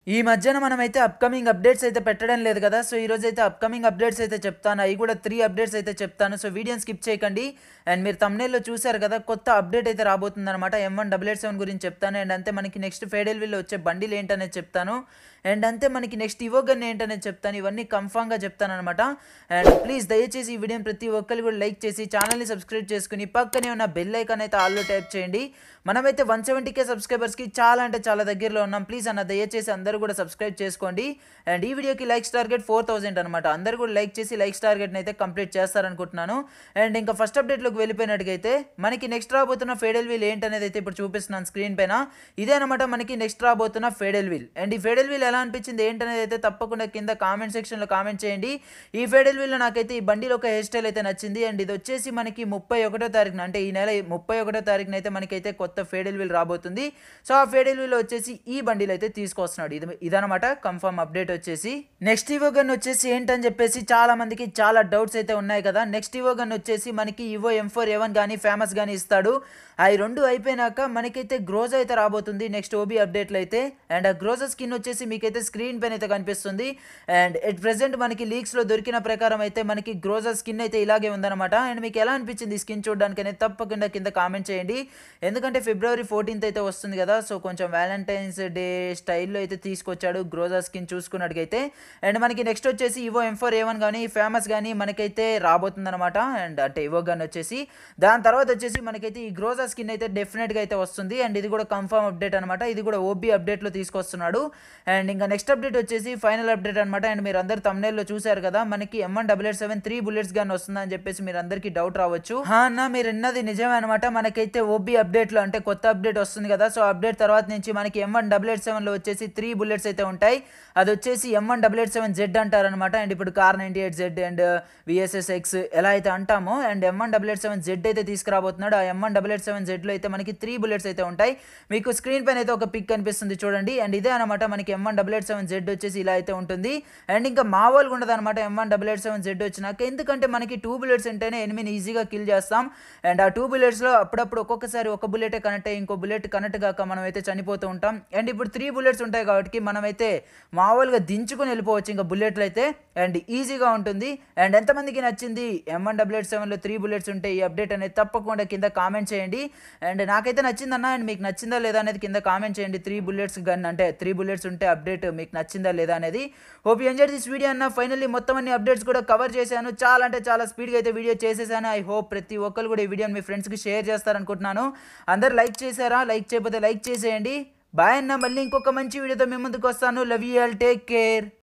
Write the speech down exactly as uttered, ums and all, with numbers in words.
ఈ మధ్యన మనమైతే అప్కమింగ్ అప్డేట్స్ అయితే పెట్టడం లేదు కదా. సో ఈ రోజు అయితే అప్కమింగ్ అప్డేట్స్ అయితే చెప్తాను. అవి కూడా త్రీ అప్డేట్స్ అయితే చెప్తాను. సో వీడియోని స్కిప్ చేయకండి. అండ్ మీరు తమ్నేల్లో చూసారు కదా, కొత్త అప్డేట్ అయితే రాబోతుంది అనమాట. M one double eight seven గురించి చెప్తాను. అండ్ అంతే మనకి నెక్స్ట్ ఫేడెల్ విల్ వచ్చే బండిల్ ఏంటనేది చెప్తాను. అండ్ అంతే మనకి నెక్స్ట్ ఇవో గన్ ఏంటనేది చెప్తాను. ఇవన్నీ కన్ఫామ్గా చెప్తాను అనమాట. అండ్ ప్లీజ్ దయచేసి ఈ వీడియోని ప్రతి ఒక్కరు కూడా లైక్ చేసి ఛానల్ని సబ్స్క్రైబ్ చేసుకుని పక్కనే ఉన్న బెల్ ఐకాన్ అయితే ఆల్లో టైప్ చేయండి. మనమైతే వన్ సెవెంటీ కే సబ్స్క్రైబర్స్కి చాలా అంటే చాలా దగ్గరలో ఉన్నాం. ప్లీజ్ అన్న దయచేసి అందరూ కూడా సబ్స్క్రైబ్ చేసుకోండి. అండ్ ఈ వీడియోకి లైక్స్ టార్గెట్ ఫోర్ థౌసండ్ అనమాట. అందరూ కూడా లైక్ చేసి లైక్స్ టార్గెట్ని అయితే కంప్లీట్ చేస్తారనుకుంటున్నాను. అండ్ ఇంకా ఫస్ట్ అప్డేట్లోకి వెళ్ళిపోయినట్టుగైతే మనకి నెక్స్ట్ రాబోతున్న ఫేడెల్ వీల్ ఏంటనేది అయితే ఇప్పుడు చూపిస్తున్నాను స్క్రీన్ పైన. ఇదే అనమాట మనకి నెక్స్ట్ రాబోతున్న ఫేడెల్ వీల్. అండ్ ఈ ఫేడెల్ వీల్ ఎలా అనిపించింది ఏంటనేది అయితే తప్పకుండా కింద కామెంట్ సెక్షన్లో కామెంట్ చేయండి. ఈ ఫేడెల్ వీల్లో నాకైతే ఈ బండిలో ఒక హెయిర్ స్టైల్ అయితే నచ్చింది. అండ్ ఇది వచ్చేసి మనకి ముప్పై ఒకటో తారీఖున అంటే ఈ నెల ముప్పై ఒకటో తారీఖున అయితే మనకైతే కొత్త ఫేడెల్ వీల్ రాబోతుంది. సో ఆ ఫేడెల్ వీల్ వచ్చేసి ఈ బండిలో అయితే తీసుకొస్తున్నాడు. ఇది ఇదనమాట కన్ఫర్మ్ అప్డేట్ వచ్చేసి. నెక్స్ట్ ఇవో గన్ వచ్చేసి ఏంటని చెప్పేసి చాలా మందికి చాలా డౌట్స్ అయితే ఉన్నాయి కదా. నెక్స్ట్ ఇవో గన్ వచ్చేసి మనకి evo M four A one కానీ ఫేమస్ కానీ ఇస్తాడు. అవి రెండు అయిపోయినాక మనకైతే గ్రోజా అయితే రాబోతుంది నెక్స్ట్ ఓబీ అప్డేట్లో అయితే. అండ్ ఆ గ్రోజా స్కిన్ వచ్చేసి మీకైతే స్క్రీన్ పైన అయితే కనిపిస్తుంది. అండ్ ఎట్ ప్రెసెంట్ మనకి లీక్స్లో దొరికిన ప్రకారం అయితే మనకి గ్రోజా స్కిన్ అయితే ఇలాగే ఉందన్నమాట. అండ్ మీకు ఎలా అనిపించింది ఈ స్కిన్ చూడడానికి అనేది తప్పకుండా కింద కామెంట్ చేయండి. ఎందుకంటే ఫిబ్రవరి ఫోర్టీన్త్ అయితే వస్తుంది కదా. సో కొంచెం వ్యాలంటైన్స్ డే స్టైల్లో అయితే తీసుకొచ్చాడు గ్రోజా స్కిన్ చూసుకున్నట్టుగైతే. అండ్ మనకి నెక్స్ట్ వచ్చేసి evo M four A one కానీ ఫేమస్ కానీ మనకైతే రాబోతుంది అనమాట. అండ్ అంటే ఇవో గన్ వచ్చేసి దాని తర్వాత వచ్చేసి మనకైతే ఈ గ్రోజా స్కిన్ అయితే డెఫినెట్గా అయితే వస్తుంది. అండ్ ఇది కూడా కన్ఫర్మ్ అప్డేట్ అనమాట. ఇది కూడా ఓబీ అప్డేట్లో తీసుకొస్తున్నాడు. అండ్ ఇంకా నెక్స్ట్ అప్డేట్ వచ్చేసి ఫైనల్ అప్డేట్ అనమాట. అండ్ మీరు అందరు తమ్నేల్లో చూసారు కదా, మనకి M one double eight seven three bullets gun వస్తుందని చెప్పేసి మీరు అందరికీ డౌట్ రావచ్చు. హా అన్న మీరు ఎన్నది నిజమే అనమాట. మనకైతే ఓబీ అప్డేట్లో అంటే కొత్త అప్డేట్ వస్తుంది కదా. సో అప్డేట్ తర్వాత నుంచి మనకి ఎం వన్ డబల్ ఎయిట్ సెవెన్లో వచ్చేసి త్రీ బుల్లెట్స్ అయితే ఉంటాయి. అది వచ్చేసి M one double eight seven Z అంటారనమాట. అండ్ ఇప్పుడు car ninety eight Z and VSS X ఎలా అయితే అంటామో, and M one double eight seven Z అయితే తీసుకురాబోతున్నాడు. ఆ M one double eight seven జెడ్లో అయితే మనకి త్రీ బుల్లెట్స్ అయితే ఉంటాయి. మీకు స్క్రీన్ పైన అయితే ఒక పిక్ కనిపిస్తుంది చూడండి. అండ్ ఇదే అనమాట మనకి M one double eight seven Z వచ్చేసి ఇలా అయితే ఉంటుంది. అండ్ ఇంకా మామూలుగా ఉండదు అనమాట M one double eight seven Z వచ్చినాక. ఎందుకంటే మనకి టూ బుల్లెట్స్ ఉంటేనే ఎనిమిని ఈజీగా కిల్ చేస్తాం. అండ్ ఆ టూ బుల్లెట్స్లో అప్పుడప్పుడు ఒక్కొక్కసారి ఒక బుల్లెటే కనెక్ట్ అయ్యి ఇంకో బుల్లెట్ కనెక్ట్ కాక మనం అయితే చనిపోతూ ఉంటాం. అండ్ ఇప్పుడు త్రీ బుల్లెట్స్ ఉంటాయి కాబట్టి మనమైతే మామూలుగా దించుకుని వెళ్ళిపోవచ్చు ఇంకా బుల్లెట్లు అయితే. అండ్ ఈజీగా ఉంటుంది. అండ్ ఎంతమందికి నచ్చింది ఎం వన్ డబల్ ఎయిట్ సెవెన్లో త్రీ బుల్లెట్స్ ఉంటే ఈ అప్డేట్ అనేది తప్పకుండా కింద కామెంట్ చేయండి. అండ్ నాకైతే నచ్చిందన్న. అండ్ మీకు నచ్చిందా లేదా అనేది కింద కామెంట్ చేయండి. త్రీ బుల్లెట్స్ గన్ అంటే త్రీ బుల్లెట్స్ ఉంటే అప్డేట్ మీకు నచ్చిందా లేదా అనేది. Hope you enjoy this video అన్న. ఫైనల్లీ మొత్తం అన్ని అప్డేట్స్ కూడా కవర్ చేశాను. చాలా అంటే చాలా స్పీడ్గా అయితే వీడియో చేసేసాను. ఐ హోప్ ప్రతి ఒక్కరు కూడా ఈ వీడియోని మీ ఫ్రెండ్స్కి షేర్ చేస్తారనుకుంటున్నాను. అందరు లైక్ చేశారా? లైక్ చేయకపోతే లైక్ చేసేయండి. బాయ్ అన్న. మళ్ళీ ఇంకొక మంచి వీడియోతో మీ ముందుకు వస్తాను. Love you all. Take care.